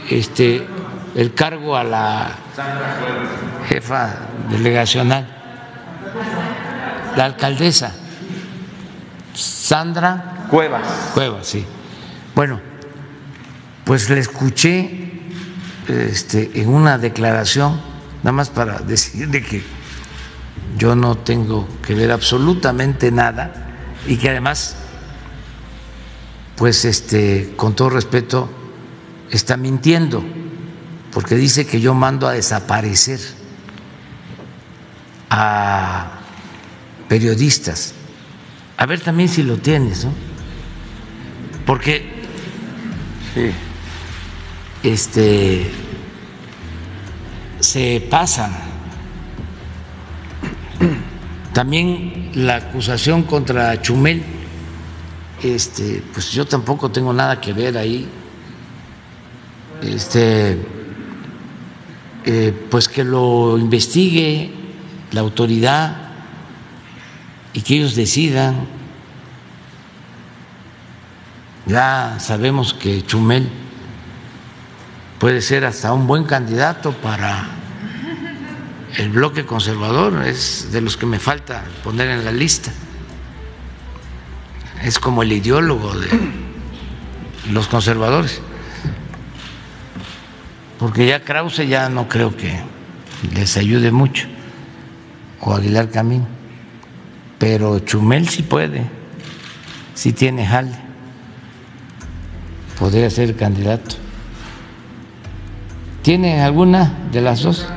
el cargo a la jefa delegacional, la alcaldesa Sandra Cuevas, sí. Bueno, pues le escuché en una declaración, nada más para decirle que yo no tengo que ver absolutamente nada y que además, pues con todo respeto, está mintiendo, porque dice que yo mando a desaparecer a periodistas. A ver también si lo tienes, ¿no? Porque se pasan. También la acusación contra Chumel, pues yo tampoco tengo nada que ver ahí. Pues que lo investigue la autoridad y que ellos decidan. Ya sabemos que Chumel puede ser hasta un buen candidato para el bloque conservador, es de los que me falta poner en la lista. Es como el ideólogo de los conservadores, porque ya Krause ya no creo que les ayude mucho, o Aguilar Camín, pero Chumel sí puede, sí tiene jale, podría ser candidato. ¿Tiene alguna de las dos?